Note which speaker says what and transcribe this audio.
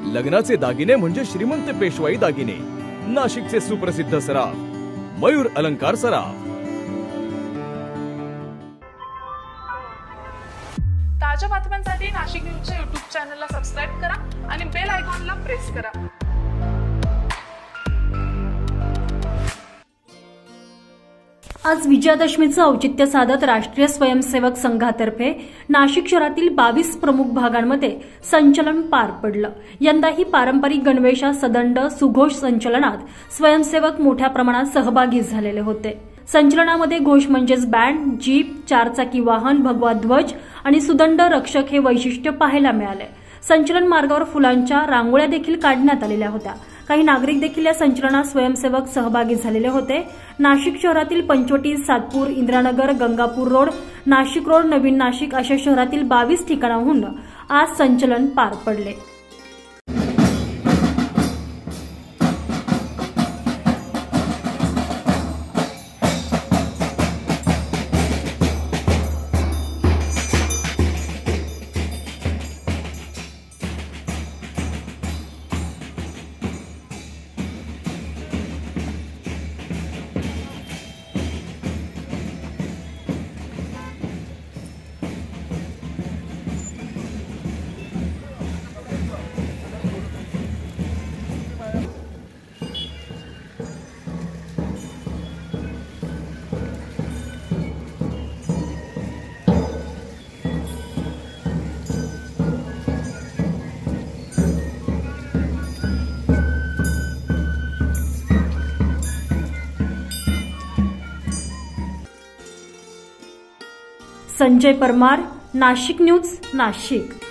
Speaker 1: लग्नाचे दागिने म्हणजे श्रीमंत पेशवाई दागिने, नाशिकचे सुप्रसिद्ध सराफ मयूर अलंकार सराफ।
Speaker 2: ताज्या बातम्यांसाठी नाशिक न्यूजच्या YouTube चॅनलला सबस्क्राइब करा आणि बेल आयकॉनला प्रेस करा।
Speaker 3: आज विजयादशमीचं औचित्य साधत राष्ट्रीय स्वयंसेवक संघातर्फे नाशिक शहरातील 22 प्रमुख भागांमध्ये संचलन पार पडलं। यंदाही पारंपरिक गणवेशा सदंड सुघोष संचलनात स्वयंसेवक मोठ्या प्रमाणात सहभागी झालेले होते। संचलनामध्ये घोष म्हणजेच बँड, जीप, चारचाकी वाहन, भगवा ध्वज आणि सुदंड रक्षक हे वैशिष्ट्य पाहायला मिळाले। संचलन मार्गावर फुलांच्या रांगोळ्या देखील काढण्यात आलेल्या होत्या। काही नागरिक देखील या संचलनात स्वयंसेवक सहभागी झालेले होते। नाशिक शहरातील पंचवटी, सातपूर, इंदिरानगर, गंगापूर रोड, नाशिक रोड, नवीन नाशिक अशा शहरातील 22 ठिकाणाहून आज संचलन पार पडले। संजय परमार, नाशिक न्यूज, नाशिक।